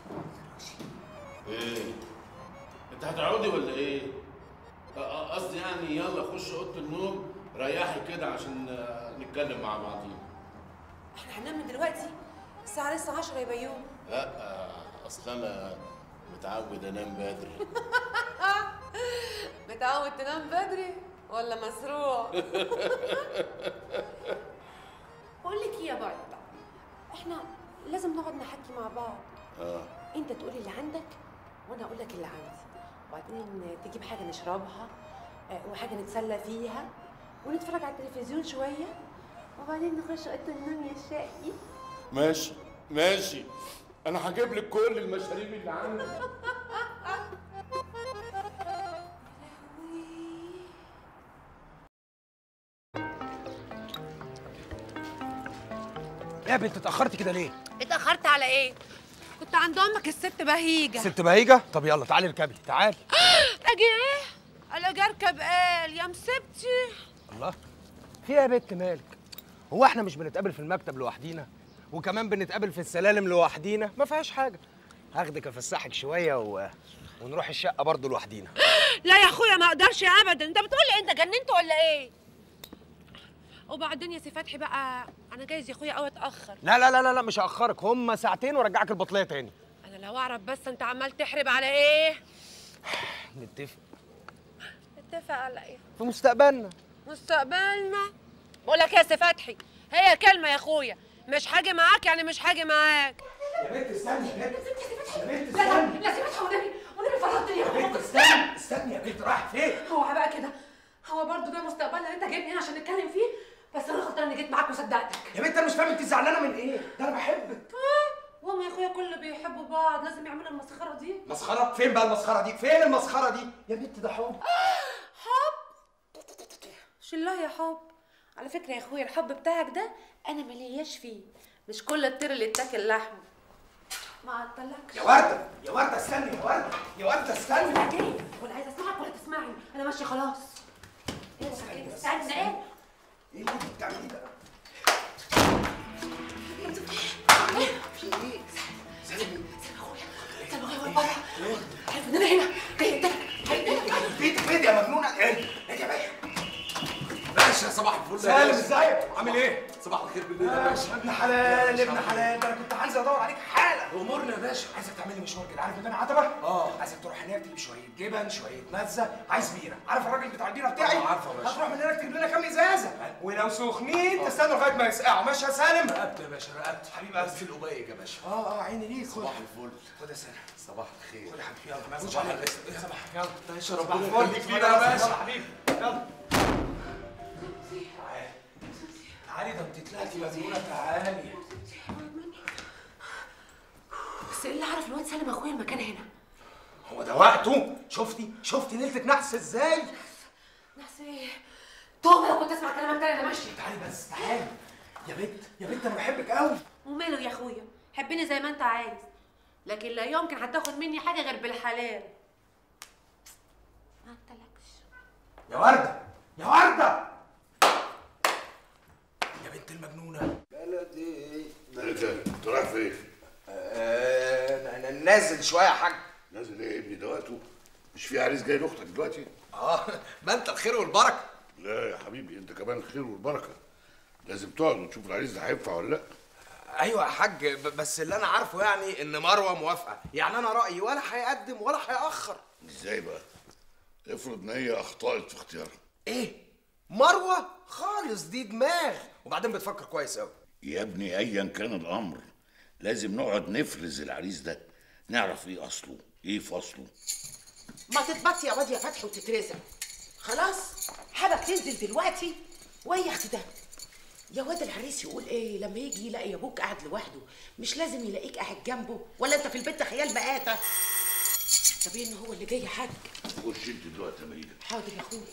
ايه؟ انت هتقعدي ولا ايه؟ قصدي يعني يلا خش اوضه النوم ريحي كده عشان نتكلم مع بعضينا. احنا هننام من دلوقتي؟ الساعة لسه عشرة يا بيوم. لا اصل انا متعود انام بدري. متعود تنام بدري ولا مسروق؟ بقول لك ايه يا بعض، احنا لازم نقعد نحكي مع بعض. اه انت تقولي اللي عندك وانا اقول لك اللي عندي، وبعدين تجيب حاجه نشربها وحاجه نتسلى فيها ونتفرج على التلفزيون شويه، وبعدين نخش اوضه النوم يا شقي. ماشي ماشي، انا هجيب لك كل المشاريب اللي عندي. يا بنت اتأخرتي كده ليه؟ اتأخرت على ايه؟ كنت عند امك الست بهيجة. ست بهيجة؟ طب يلا تعالي اركبي، تعالي. اجي ايه؟ انا اجي اركب قال يا مسبتي. الله، في ايه يا بنت مالك؟ هو احنا مش بنتقابل في المكتب لوحدينا؟ وكمان بنتقابل في السلالم لوحدينا؟ ما فيهاش حاجة. هاخدك افسحك شوية و... ونروح الشقة برضه لوحدينا. لا يا اخويا ما اقدرش ابدا، انت بتقول لي انت جننت ولا ايه؟ وبعدين يا سي فتحي بقى انا جايز يا اخويا قوي اتاخر. لا لا لا لا مش هاخرك، هم ساعتين وارجعك البطليه تاني. انا لو اعرف بس انت عمال تحرب على ايه؟ نتفق. نتفق على ايه؟ في مستقبلنا. مستقبلنا؟ بقول لك يا سي فتحي هي كلمه يا اخويا، مش هاجي معاك يعني مش هاجي معاك. يا بنت استني يا بنت. يا بنت استني. لا لا سي فتحي والنبي والنبي فرطتني يا بنت استني استني يا بنت رايح فين؟ هو بقى كده هو برضه ده مستقبلنا اللي انت جايبني هنا عشان نتكلم فيه؟ بس انا غلطانه اني جيت معاك وصدقتك. يا بنت انا مش فاهم انت زعلانه من ايه؟ ده انا بحبك. اه وهم يا اخويا كل بيحبوا بعض لازم يعملوا المسخره دي؟ مسخره؟ فين بقى المسخره دي؟ فين المسخره دي؟ يا بنت ده حب. حب؟ شلاه يا حب. على فكره يا اخويا الحب بتاعك ده انا ملياش فيه، مش كل الطير اللي اتاكل لحمه. ما عطلكش. يا ورده يا ورده استني يا ورده يا ورده استني. ولا جاي ولا عايزه اسمعك ولا تسمعني، انا ماشيه خلاص. ايه ده؟ استنى ايه؟ ايه اللي انت بتعمليه ده؟ في ايه؟ سلام سلام اخويا سلام اخويا بره. عارف ان انا هنا جاي قدامك هيقتلك. بيتك فين يا مجنونه؟ ايه؟ ايه يا باشا؟ باشا صباح الفل. سالم ازيك؟ عامل ايه؟ صباح الخير بالليل يا باشا. ابن حلال ابن حلال، ده انا كنت عايز ادور عليك حالا. امورنا يا باشا. عايزك تعمل لي مشوار كده، عارف ميدان عتبه؟ اه. عايزك تروح هناك تجيب شويه جبن شويه مزه، عايز بيره، عارف الراجل بتاع البيره بتاعي؟ اه عارفه يا باشا. هتروح من هناك تجيب لنا كام ازازه، ولو سخنين تستنوا لغايه ما يسقعوا، ماشي يا سالم؟ رقبت يا باشا رقبت حبيب قلبي. بس القبايق يا باشا. اه اه عيني ليك. صباح الفل. خد يا سالم. صباح الخير. خد يا حبيبي يلا ما صباح عليك. الخير. صباح يلا. ماشي صباح ربنا الفل يخليك كبير لينا يا يا باشا. باشا. حبيبي يلا. تعالي تعالي ده انت طلعتي مجنونه تعالي. بس ايه اللي عرف الواد سالم اخويا المكان هنا؟ هو ده وقته؟ شفتي شفتي ليلتك نحس ازاي؟ نحس ايه؟ توبه لو كنت اسمع كلامك تاني انا ماشيه. تعالي بس تعالي يا بنت يا بنت انا بحبك قوي. وماله يا اخويا؟ حبني زي ما انت عايز، لكن لا يمكن هتاخد مني حاجه غير بالحلال. ما قلتلكش يا ورده يا ورده يا بنت المجنونه. بلدي خالد انت رايح فين؟ آه نازل شويه يا حاج. نازل ايه يا ابني ده وقته؟ مش في عريس جاي لاختك دلوقتي؟ اه ما انت الخير والبركه. لا يا حبيبي انت كمان الخير والبركه. لازم تقعد وتشوف العريس ده هينفع ولا لا. ايوه يا حاج، بس اللي انا عارفه يعني ان مروه موافقه، يعني انا رايي ولا هيقدم ولا هيأخر. ازاي بقى؟ افرض ان هي اخطأت في اختيارها. ايه؟ مروه خالص دي دماغ، وبعدين بتفكر كويس قوي. يا ابني ايا كان الامر لازم نقعد نفرز العريس ده، نعرف ايه اصله ايه فصله. ما تتبطي يا واد يا فتحي وتترزق. خلاص حابك تنزل دلوقتي. ويا اختي ده يا واد العريس يقول ايه لما يجي يلاقي ابوك قاعد لوحده؟ مش لازم يلاقيك قاعد جنبه؟ ولا انت في البيت خيال بقاته؟ طب ايه ان هو اللي جاي يا حاج؟ خش انت دلوقتي يا ميدة. حاضر يا اخويا.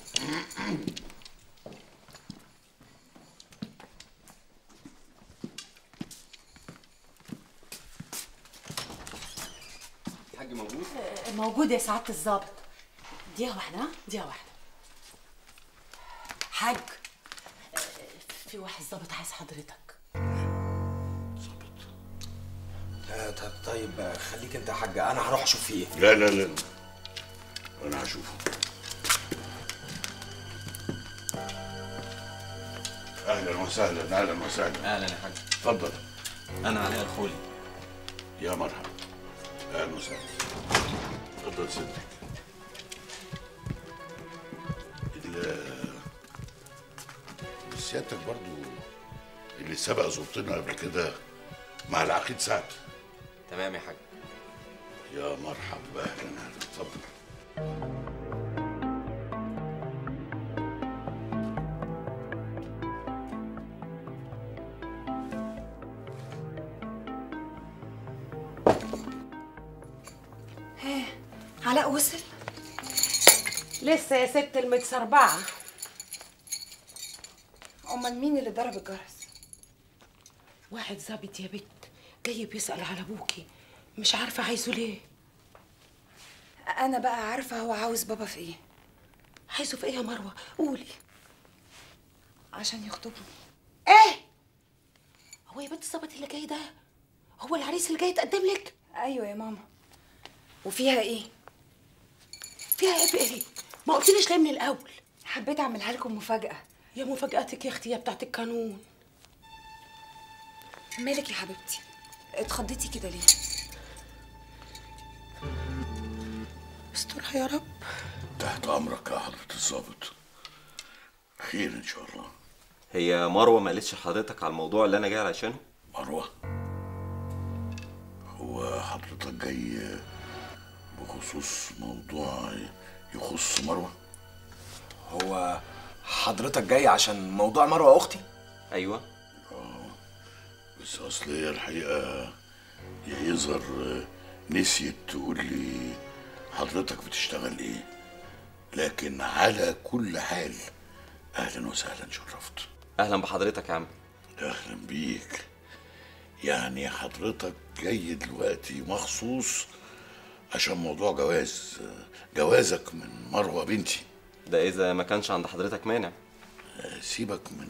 الحاج موجود؟ موجود يا سعاده الظابط. دقيقه واحده ها دقيقه واحده. حاج في واحد ظابط عايز حضرتك. آه طيب خليك انت يا حاج، انا هروح اشوف فيه ايه. لا لا لا انا هشوفه. اهلا وسهلا. اهلا وسهلا. اهلا يا حاج. اتفضل. انا علي الخولي. يا مرحبا. اهلا وسهلا. اتفضل سيدك. سيادتك برضو اللي سبق زرتنا قبل كده مع العقيد سعد. تمام يا حاج. يا مرحبا. اهلا اهلا. اتفضل. ها علاء وصل؟ لسه يا ست المتسربعه. امال مين اللي ضرب الجرس؟ واحد ظابط يا بت جاي بيسأل على ابوكي، مش عارفه عايزه ليه. انا بقى عارفه هو عاوز بابا في ايه. عايزه في ايه يا مروه؟ قولي. عشان يخطبني. ايه؟ هو يا بنت الظابط اللي جاي ده هو العريس اللي جاي يتقدم لك؟ ايوه يا ماما. وفيها ايه؟ فيها ايه بايه؟ ما قلتليش ليه من الاول؟ حبيت اعملها لكم مفاجاه. يا مفاجاتك يا اختي يا بتاعت القانون. مالك يا حبيبتي؟ اتخضيتي كده ليه؟ استرها يا رب. تحت امرك يا حضرة الظابط. خير ان شاء الله. هي مروه ما قالتش لحضرتك على الموضوع اللي انا جاي علشانه؟ مروه؟ هو حضرتك جاي بخصوص موضوع يخص مروه؟ هو حضرتك جاي عشان موضوع مروه اختي؟ ايوه. اه بس اصل هي الحقيقه يا يظهر نسيت تقول لي حضرتك بتشتغل ايه، لكن على كل حال اهلا وسهلا. شرفت. اهلا بحضرتك يا عم. اهلا بيك. يعني حضرتك جاي دلوقتي مخصوص عشان موضوع جواز جوازك من مروه بنتي؟ ده اذا ما كانش عند حضرتك مانع. سيبك من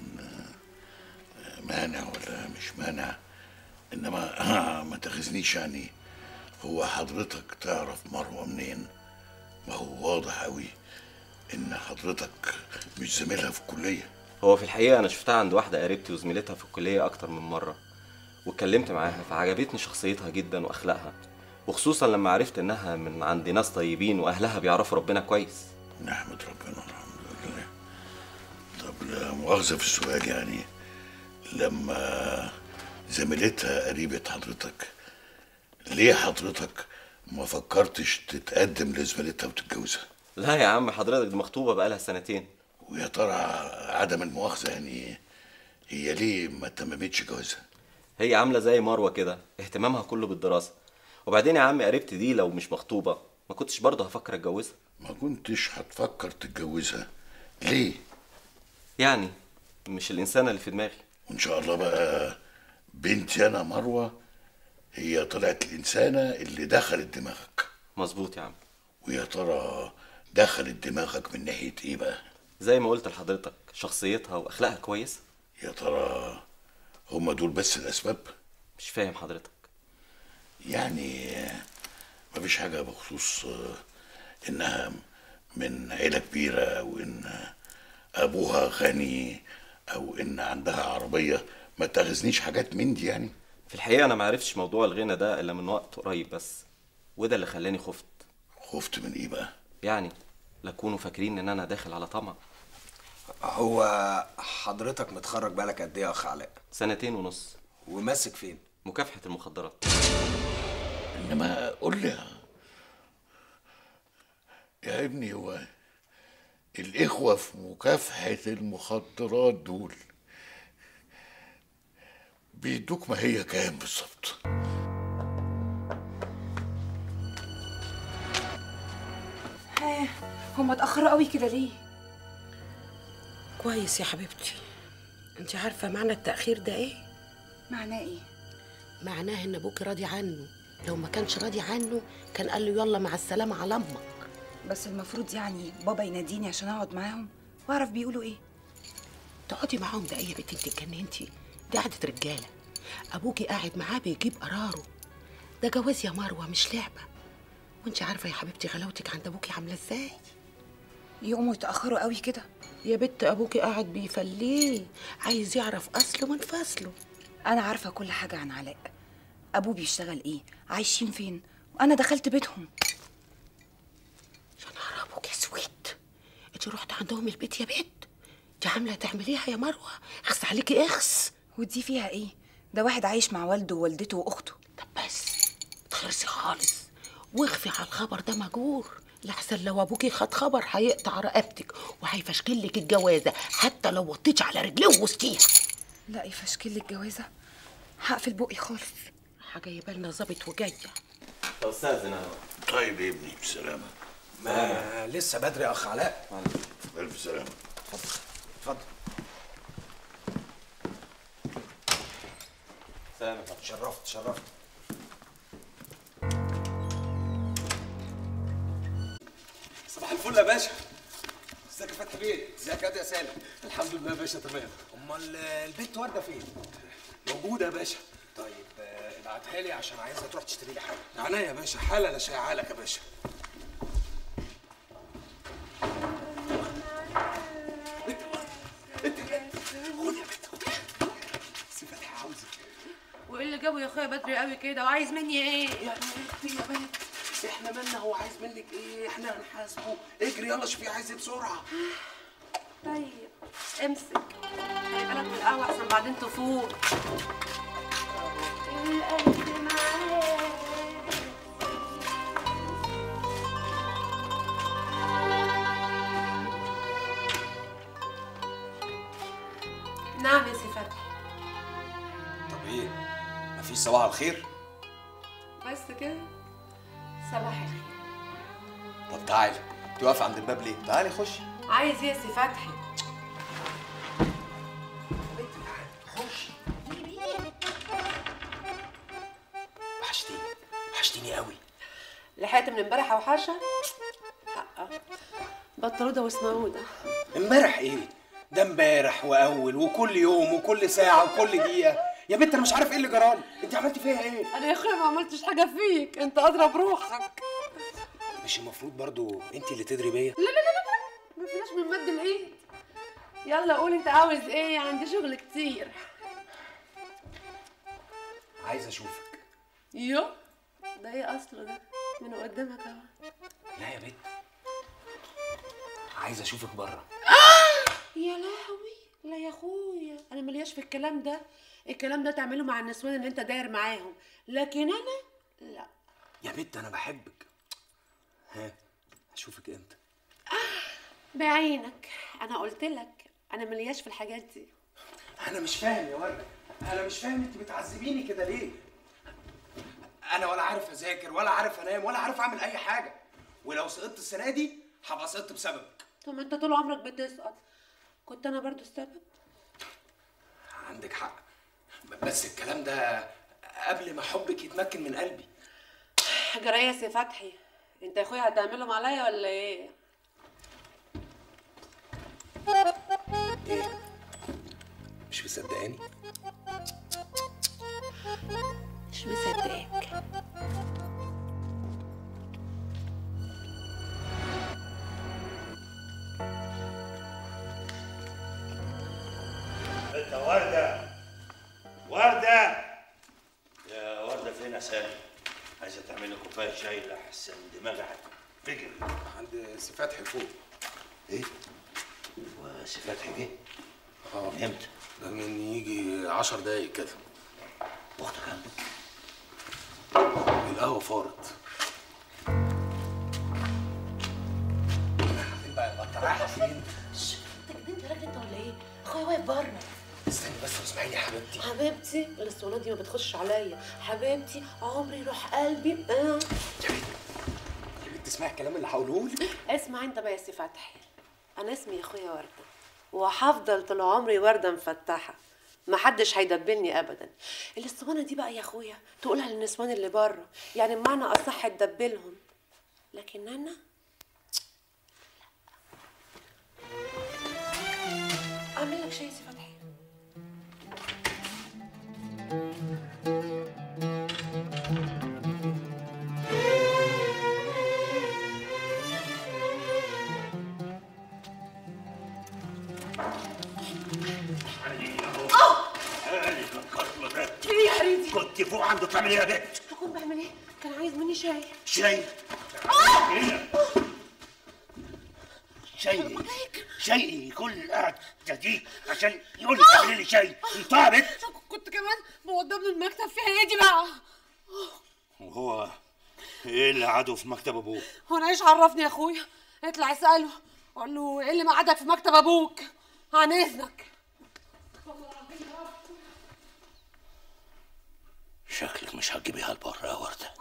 مانع ولا مش مانع، انما ما تاخذنيش يعني. هو حضرتك تعرف مروه منين؟ ما هو واضح قوي ان حضرتك مش زميلها في الكليه. هو في الحقيقه انا شفتها عند واحده قريبتي وزميلتها في الكليه اكتر من مره، واتكلمت معاها فعجبتني شخصيتها جدا واخلاقها، وخصوصا لما عرفت انها من عند ناس طيبين واهلها بيعرفوا ربنا كويس. نحمد ربنا الحمد لله. طب لا مؤاخذه في السؤال، يعني لما زميلتها قريبة حضرتك ليه حضرتك ما فكرتش تتقدم لزميلتها وتتجوزها؟ لا يا عم حضرتك دي مخطوبه بقالها سنتين. ويا ترى عدم المؤاخذه يعني هي ليه ما تممتش جوازها؟ هي عامله زي مروه كده، اهتمامها كله بالدراسه. وبعدين يا عم قريبتي دي لو مش مخطوبه ما كنتش برضه هفكر اتجوزها. ما كنتش هتفكر تتجوزها ليه؟ يعني مش الانسانه اللي في دماغي. وان شاء الله بقى بنتي انا مروه هي طلعت الانسانه اللي دخلت دماغك. مظبوط يا عم. ويا ترى دخلت دماغك من ناحيه ايه بقى؟ زي ما قلت لحضرتك، شخصيتها واخلاقها كويسه. يا ترى هما دول بس الاسباب؟ مش فاهم حضرتك. يعني مفيش حاجة بخصوص إنها من عيلة كبيرة أو إن أبوها غني أو إن عندها عربية، ما تاخذنيش حاجات من دي يعني. في الحقيقة أنا معرفتش موضوع الغنى ده إلا من وقت قريب بس، وده اللي خلاني خفت. خفت من إيه بقى؟ يعني لا تكونوا فاكرين إن أنا داخل على طمع. هو حضرتك متخرج بقالك قد ايه يا اخ علاء؟ سنتين ونص. وماسك فين؟ مكافحة المخدرات. إنما قول لي يا ابني، هو الإخوة في مكافحة المخدرات دول بيدوك ما هي كام بالظبط؟ ها هما اتأخروا قوي كده ليه؟ كويس يا حبيبتي. انت عارفة معنى التأخير ده ايه؟ معناه ايه؟ معناه ان ابوك راضي عنه، لو ما كانش راضي عنه كان قال له يلا مع السلامة على امك. بس المفروض يعني بابا يناديني عشان اقعد معاهم واعرف بيقولوا ايه. تقعدي معاهم ده ايه يا بنتي؟ انت اتجننتي؟ دي قعدة رجالة. ابوكي قاعد معاه بيجيب قراره، ده جواز يا مروة مش لعبة. وانت عارفة يا حبيبتي غلاوتك عند ابوكي عاملة ازاي. يقوموا يتأخروا قوي كده؟ يا بنت ابوكي قاعد بيفليه، عايز يعرف اصله من فصله. انا عارفة كل حاجة عن علاء، ابوه بيشتغل ايه، عايشين فين، وانا دخلت بيتهم. يا نهار ابوك اسود، انت رحت عندهم البيت يا بنت؟ دي عامله تعمليها يا مروه، اخس عليكي اخس. ودي فيها ايه؟ ده واحد عايش مع والده ووالدته واخته. طب بس تخرسي خالص واخفي على الخبر ده مجور، لحسن لو ابوكي خد خبر هيقطع رقبتك وهيفشكل لك الجوازه حتى لو وطيتي على رجليه ووسطيها. لا يفشكل لي الجوازه، هقفل بقي خالص. جايبه لنا ظابط وجايه. استاذن انا. طيب يا ابني بسلامه. ما لسه بدري يا اخ علاء. الف سلامه. اتفضل اتفضل. سلام يا فندم. شرفت شرفت. صباح الفل يا باشا. ازيك يا فتحي بيه؟ ازيك يا سالم؟ الحمد لله يا باشا تمام. امال البنت ورده فين؟ موجوده يا باشا. طيب ابعتها لي عشان عايزها تروح تشتري لي حاجه. عينيا يا باشا، حالا اشيعها لك يا باشا. انت انت خد يا بنت خد. سي فتحي عاوزك. وايه اللي جابه يا اخويا بدري قوي كده وعايز مني ايه؟ يا بنتي يا بنت احنا مالنا، هو عايز منك ايه؟ احنا هنحاسبه. اجري يلا شوفي عايز ايه بسرعه. طيب امسك، هيبقى لك القهوه احسن بعدين تفوق. القلب معاك. نعم يا سي فتحي. طب ايه؟ مفيش صباح الخير؟ بس كده؟ صباح الخير. طب تعالي، انت واقفه عند الباب ليه؟ تعالي خشي. عايز ايه يا سي فتحي؟ خشي. وحشتيني وحشتيني قوي. لحقت من امبارح اوحشه؟ لا بطلوده واسمعوده. امبارح ايه؟ ده امبارح واول وكل يوم وكل ساعه وكل دقيقه. يا بنت انا مش عارف ايه اللي جرالي، انت عملتي فيها ايه؟ انا يا اخويا ما عملتش حاجه فيك، انت اضرب روحك. مش المفروض برضو انت اللي تدري بيا؟ لا لا لا لا ما فيناش من مد الايد. يلا قول انت عاوز ايه، عندي شغل كتير. عايز اشوفك. يو ده ايه اصله ده؟ من قدامك اهو. لا يا بنت عايز اشوفك بره. يا لهوي لا يا اخويا، انا ملياش في الكلام ده. الكلام ده تعمله مع النسوان اللي انت داير معاهم، لكن انا لا. يا بنت انا بحبك. ها اشوفك امتى؟ بعينك، انا قلت لك انا ملياش في الحاجات دي. انا مش فاهم يا ورده، انا مش فاهم انت بتعذبيني كده ليه؟ انا ولا عارف اذاكر ولا عارف انام ولا عارف اعمل اي حاجه، ولو سقطت السنه دي هبقى سقطت بسببك. طب ما انت طول عمرك بتسقط، كنت انا برضو السبب. عندك حق، بس الكلام ده قبل ما حبك يتمكن من قلبي. جرايه يا فتحي، انت يا اخويا هتعملهم عليا ولا ايه؟ ايه؟ مش مصدقاني؟ مش مصدقاك. انت وردة وردة يا وردة فين يا سامي؟ عايزة تعملي كوباية شاي لأحسن دماغي هتنفجر. عند سي فتحي فوق. ايه؟ وسي فتحي جه؟ اه من امتى؟ ده من يجي عشر دقايق كده. اختك عنده؟ القهوة فارت. فين بقى انت رايحة فين؟ انت جننت يا راجل انت ولا ايه؟ اخويا واقف بره. استني بس واسمعيني يا حبيبتي. حبيبتي الاسطوانه دي ما بتخش عليا. حبيبتي عمري روح قلبي. اه يا بنت اسمعي الكلام اللي هقوله لك. اسمع انت بقى يا سي فتحي، انا اسمي يا اخويا ورده وهفضل طول عمري ورده مفتحه، ما حدش هيدبلني ابدا. الاسطوانه دي بقى يا اخويا تقولها للنسوان اللي بره، يعني بمعنى اصح تدبلهم، لكن انا اعمل لك شاي يا سي فتحي. ايه يا ريدي؟ كنت فوق عنده بتعمل ايه يا بنت؟ كنت بعمل ايه؟ كان عايز مني شاي. شاي؟ شاي شاي كل القعده دي عشان يقول لي تعملي لي شاي. انت يا بنت كنت كمان بوضب له المكتب فيها ايه دي بقى؟ وهو ايه اللي قعده في مكتب ابوه؟ هو انا ايش عرفني يا اخويا؟ اطلع اساله قول له ايه اللي مقعدك في مكتب ابوك؟ عن اذنك. شكلك مش هتجيبيها لبره يا ورده.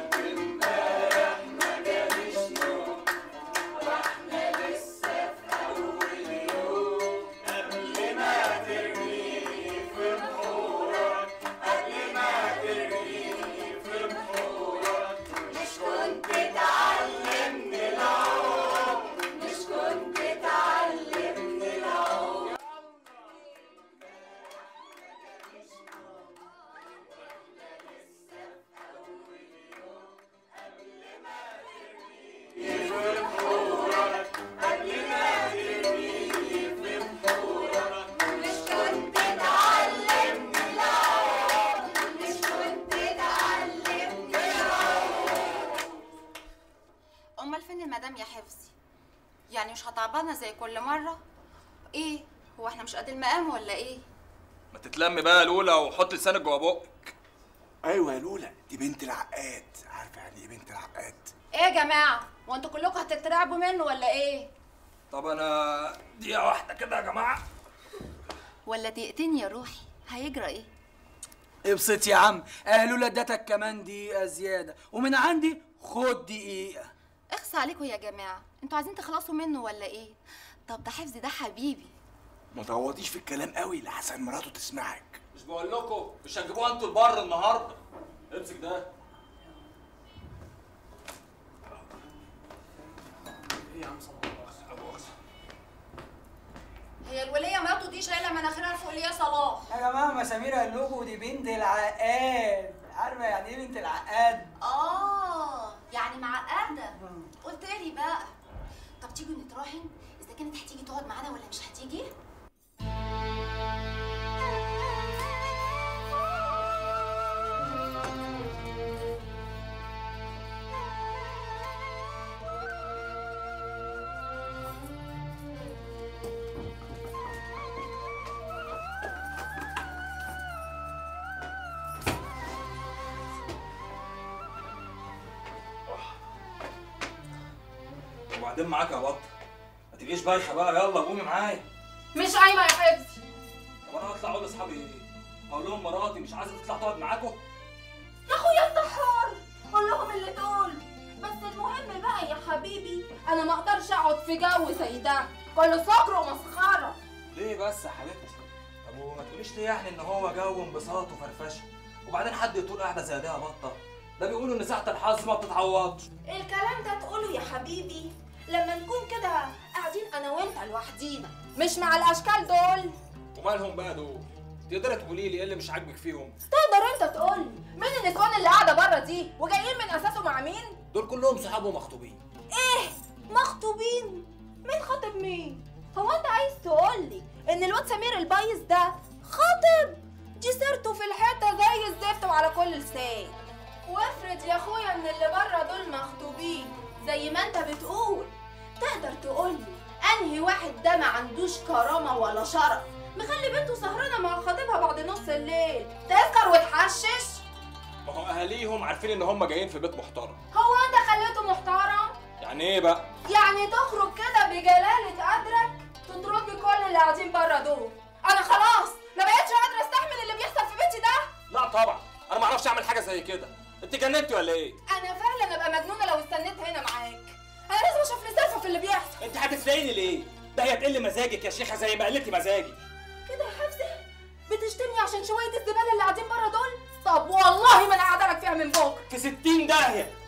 يعني مش هتعبنا زي كل مرة؟ ايه؟ هو احنا مش قد المقام ولا ايه؟ ما تتلم بقى يا لولا وحط لسانك جوه بقك. ايوه يا لولا دي بنت العقاد. عارفه يعني ايه بنت العقاد؟ ايه يا جماعة؟ وانتوا كلكم هتترعبوا منه ولا ايه؟ طب انا دقيقة واحدة كده يا جماعة. ولا دقيقتين يا روحي، هيجرى ايه؟ ابسط يا عم، اه لولا ادتك كمان دقيقة زيادة ومن عندي خد دقيقة. اخصى عليكم يا جماعة، انتوا عايزين تخلصوا منه ولا ايه؟ طب ده حفظي ده حبيبي. ما تغوطيش في الكلام قوي لحسن مراته تسمعك. مش بقول لكم مش هتجيبوها انتوا لبره النهارده. امسك ده. ايه يا عم صلاح؟ هي الولية مراته دي شايلة مناخيرها فوق ليه يا صلاح؟ يا جماعة ما سميرة قال لكم دي بنت العقاد. عارفة يعني ايه بنت العقاد؟ اه يعني معقدة. قلت لي بقى. طب تيجوا نتراهن إذا كانت هتيجي تقعد معانا ولا مش هتيجي؟ وبعدين معاك يا بطه. ما تبقيش بايخه بقى، يلا قومي معايا. مش قايمه يا حفظي. طب انا هطلع اقول لاصحابي ايه؟ اقول لهم مراتي مش عايزه تطلع تقعد معاكم؟ يا اخويا انت حر، قول لهم اللي تقول. بس المهم بقى يا حبيبي انا ما اقدرش اقعد في جو زي ده كله سكر ومسخره. ليه بس يا حبيبتي؟ طب وما تقوليش ليه يعني ان هو جو انبساط وفرفشه؟ وبعدين حد يطول قاعده زي دي يا بطه؟ ده بيقولوا ان ساعه الحظ ما بتتعوضش. الكلام ده تقوله يا حبيبي لما نكون كده قاعدين انا وانت لوحدينا، مش مع الاشكال دول. ومالهم بقى دول؟ تقدري تقولي لي ايه اللي مش عاجبك فيهم؟ تقدر انت تقول لي مين النسوان اللي قاعده بره دي وجايين من اساسه مع مين؟ دول كلهم صحابه مخطوبين. ايه؟ مخطوبين؟ مين خاطب مين؟ هو انت عايز تقول لي ان الواد سمير البايظ ده خاطب؟ دي سيرته في الحته زي الزفت وعلى كل لسان. وافرض يا اخويا ان اللي بره دول مخطوبين زي ما انت بتقول، تقدر تقول لي انهي واحد ده ما عندوش كرامه ولا شرف مخلي بنته سهرانه مع خطيبها بعد نص الليل تسكر وتحشش؟ ما هو اهاليهم عارفين ان هم جايين في بيت محترم. هو انت خليته محترم؟ يعني ايه بقى؟ يعني تخرج كده بجلاله قدرك تطردي كل اللي قاعدين بره دول. انا خلاص ما بقتش قادره استحمل اللي بيحصل في بيتي ده. لا طبعا انا ما اعرفش اعمل حاجه زي كده. انت جننتي ولا ايه؟ انا فعلا ابقى مجنونه لو استنيت هنا معاك. انا لازم اشوف لي سالفه في اللي بيحصل. انت هتسرقيني ليه؟ ده هي تقل مزاجك يا شيخه زي ما قلتي مزاجي. كده يا حفظي بتشتمني عشان شويه الزباله اللي قاعدين بره دول؟ طب والله ما انا قاعده لك فيها من بكره. في ستين داهيه.